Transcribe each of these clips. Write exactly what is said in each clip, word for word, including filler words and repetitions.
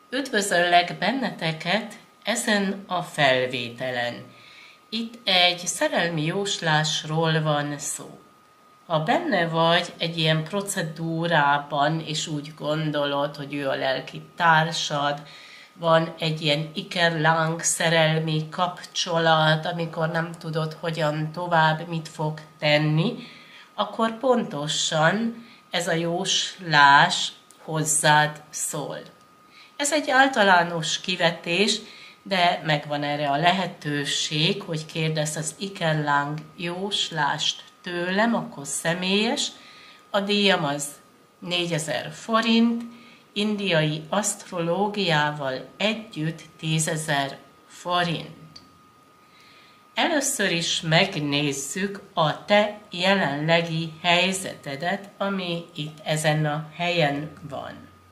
Üdvözöllek benneteket ezen a felvételen. Itt egy szerelmi jóslásról van szó. Ha benne vagy egy ilyen procedúrában, és úgy gondolod, hogy ő a lelki társad, van egy ilyen ikerláng szerelmi kapcsolat, amikor nem tudod, hogyan tovább, mit fog tenni, akkor pontosan ez a jóslás hozzád szól. Ez egy általános kivetés, de megvan erre a lehetőség, hogy kérdezz az ikerláng jóslást tőlem, akkor személyes. A díjam az négyezer forint, indiai asztrológiával együtt tízezer forint. Először is megnézzük a te jelenlegi helyzetedet, ami itt ezen a helyen van.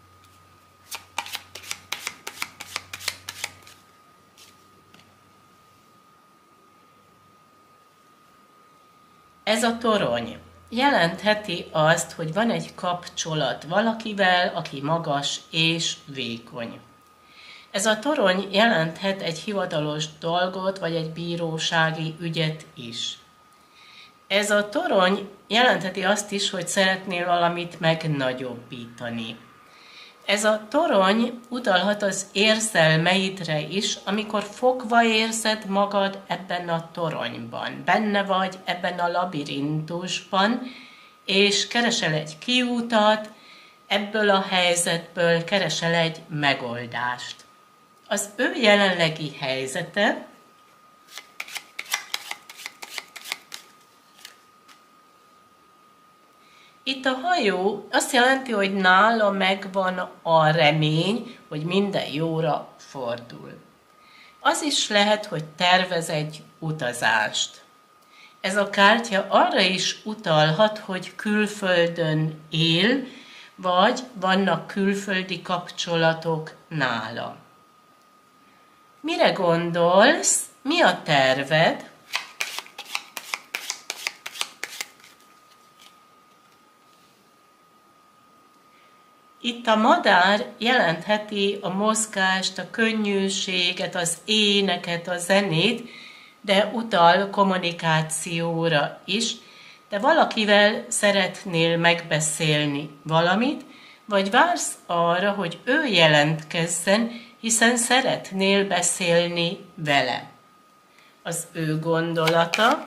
Ez a torony jelentheti azt, hogy van egy kapcsolat valakivel, aki magas és vékony. Ez a torony jelenthet egy hivatalos dolgot, vagy egy bírósági ügyet is. Ez a torony jelentheti azt is, hogy szeretnél valamit megnagyobbítani. Ez a torony utalhat az érzelmeidre is, amikor fogva érzed magad ebben a toronyban. Benne vagy ebben a labirintusban, és keresel egy kiútat, ebből a helyzetből keresel egy megoldást. Az ő jelenlegi helyzete itt a hajó azt jelenti, hogy nála megvan a remény, hogy minden jóra fordul. Az is lehet, hogy tervez egy utazást. Ez a kártya arra is utalhat, hogy külföldön él, vagy vannak külföldi kapcsolatok nála. Mire gondolsz? Mi a terved? Itt a madár jelentheti a mozgást, a könnyűséget, az éneket, a zenét, de utal kommunikációra is, de valakivel szeretnél megbeszélni valamit, vagy vársz arra, hogy ő jelentkezzen, hiszen szeretnél beszélni vele. Az ő gondolata.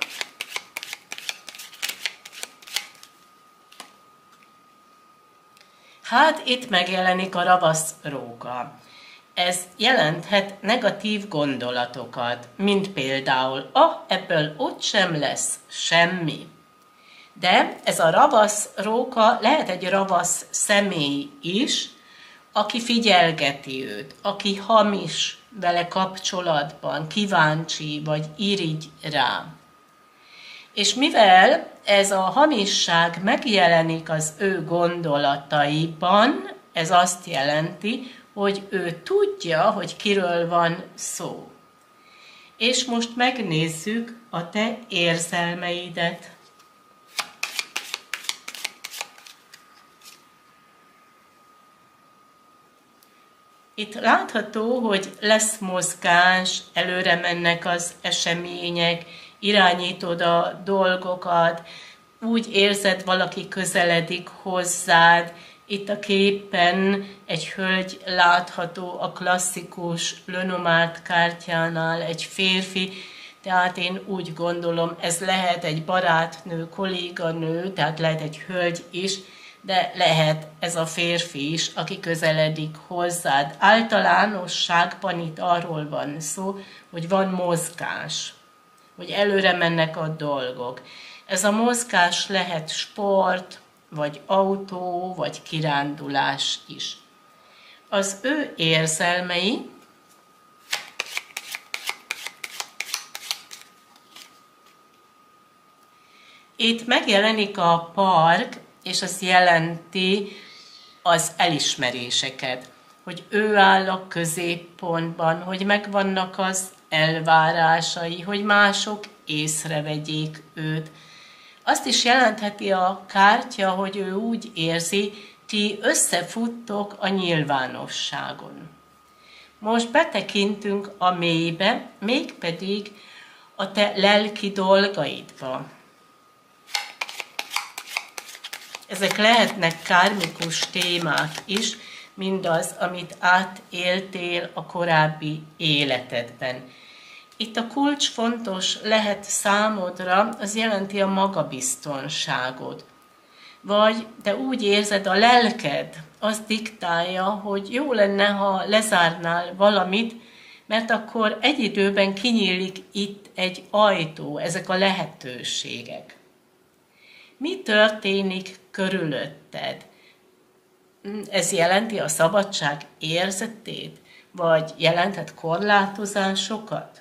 Hát itt megjelenik a ravaszróka. Ez jelenthet negatív gondolatokat, mint például, ah, ebből ott sem lesz semmi. De ez a ravaszróka lehet egy ravasz személy is, aki figyelgeti őt, aki hamis vele kapcsolatban, kíváncsi vagy irigy rá. És mivel ez a hamisság megjelenik az ő gondolataiban, ez azt jelenti, hogy ő tudja, hogy kiről van szó. És most megnézzük a te érzelmeidet. Itt látható, hogy lesz mozgás, előre mennek az események, irányítod a dolgokat, úgy érzed, valaki közeledik hozzád. Itt a képen egy hölgy látható a klasszikus Lenormand kártyánál, egy férfi, tehát én úgy gondolom, ez lehet egy barátnő, kolléganő, tehát lehet egy hölgy is, de lehet ez a férfi is, aki közeledik hozzád. Általánosságban itt arról van szó, hogy van mozgás, hogy előre mennek a dolgok. Ez a mozgás lehet sport, vagy autó, vagy kirándulás is. Az ő érzelmei itt megjelenik a park, és az jelenti az elismeréseket, hogy ő áll a középpontban, hogy megvannak az elvárásai, hogy mások észrevegyék őt. Azt is jelentheti a kártya, hogy ő úgy érzi, ti összefuttok a nyilvánosságon. most betekintünk a mélybe, mégpedig a te lelki dolgaidba. Ezek lehetnek kármikus témák is, mindaz, amit átéltél a korábbi életedben. Itt a kulcs fontos lehet számodra, az jelenti a magabiztonságod. Vagy te úgy érzed, a lelked azt diktálja, hogy jó lenne, ha lezárnál valamit, mert akkor egy időben kinyílik itt egy ajtó, ezek a lehetőségek. Mi történik körülötted? Ez jelenti a szabadság érzetét, vagy jelenthet korlátozásokat?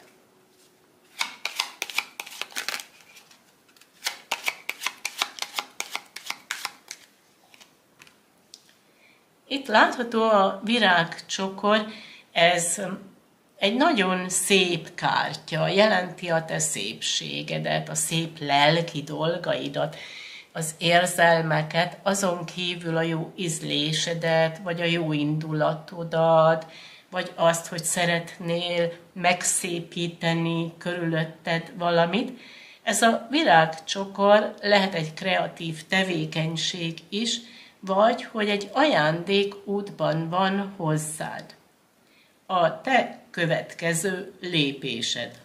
Itt látható a virágcsokor, ez egy nagyon szép kártya, jelenti a te szépségedet, a szép lelki dolgaidat, az érzelmeket, azon kívül a jó ízlésedet, vagy a jó indulatodat, vagy azt, hogy szeretnél megszépíteni körülötted valamit. Ez a virágcsokor lehet egy kreatív tevékenység is, vagy hogy egy ajándék útban van hozzád. A te következő lépésed.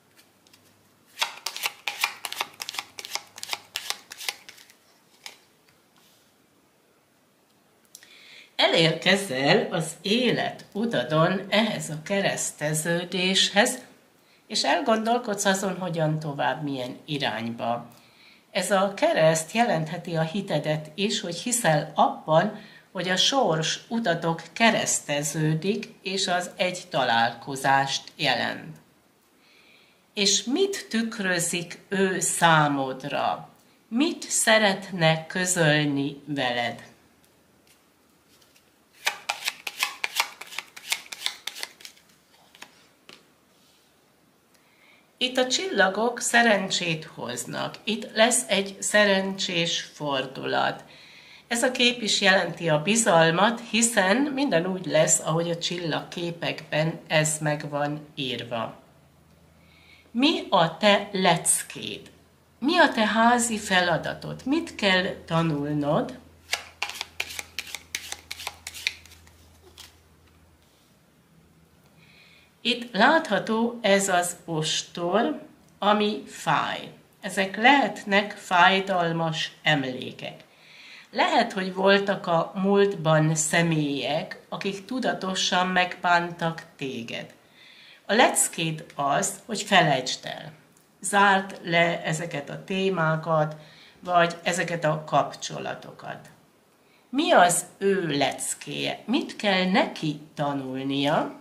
Elérkezel az élet utadon ehhez a kereszteződéshez, és elgondolkodsz azon, hogyan tovább, milyen irányba. Ez a kereszt jelentheti a hitedet is, hogy hiszel abban, hogy a sors utatok kereszteződik, és az egy találkozást jelent. És mit tükrözik ő számodra? Mit szeretne közölni veled? Itt a csillagok szerencsét hoznak. Itt lesz egy szerencsés fordulat. Ez a kép is jelenti a bizalmat, hiszen minden úgy lesz, ahogy a csillagképekben ez meg van írva. Mi a te leckéd? Mi a te házi feladatod? Mit kell tanulnod? Itt látható ez az ostor, ami fáj. Ezek lehetnek fájdalmas emlékek. Lehet, hogy voltak a múltban személyek, akik tudatosan megbántak téged. A leckéd az, hogy felejtsd el. Zárd le ezeket a témákat, vagy ezeket a kapcsolatokat. Mi az ő leckéje? Mit kell neki tanulnia?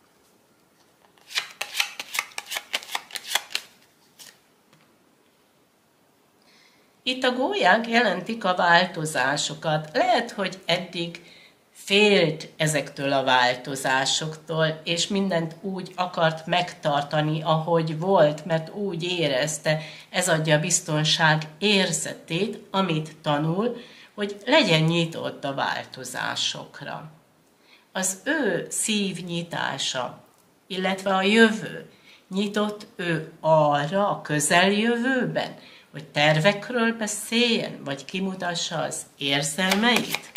Itt a gólyák jelentik a változásokat. Lehet, hogy eddig félt ezektől a változásoktól, és mindent úgy akart megtartani, ahogy volt, mert úgy érezte, ez adja a biztonság érzetét, amit tanul, hogy legyen nyitott a változásokra. Az ő szívnyitása, illetve a jövő, nyitott ő arra a közeljövőben, hogy tervekről beszéljen, vagy kimutassa az érzelmeit?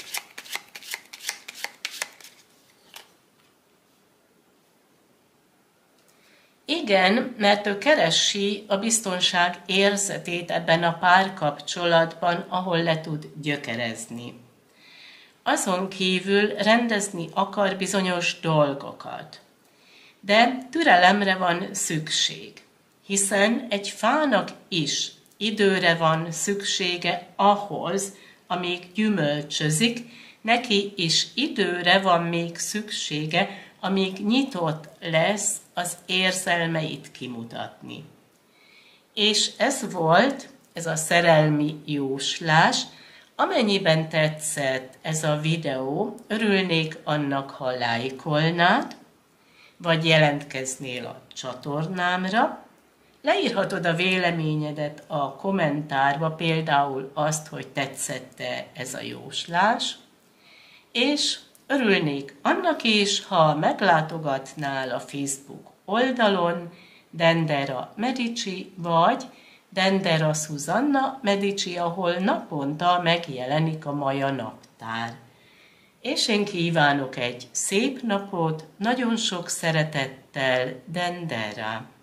Igen, mert ő keresi a biztonság érzetét ebben a párkapcsolatban, ahol le tud gyökerezni. Azon kívül rendezni akar bizonyos dolgokat. De türelemre van szükség, hiszen egy fának is időre van szüksége ahhoz, amíg gyümölcsözik, neki is időre van még szüksége, amíg nyitott lesz az érzelmeit kimutatni. És ez volt, ez a szerelmi jóslás. Amennyiben tetszett ez a videó, örülnék annak, ha lájkolnád, vagy jelentkeznél a csatornámra. Leírhatod a véleményedet a kommentárba, például azt, hogy tetszett-e ez a jóslás, és Örülnék annak is, ha meglátogatnál a Facebook oldalon Dendera Medici vagy Dendera Susanna Medici, ahol naponta megjelenik a Maja naptár. És én kívánok egy szép napot, nagyon sok szeretettel, Dendera!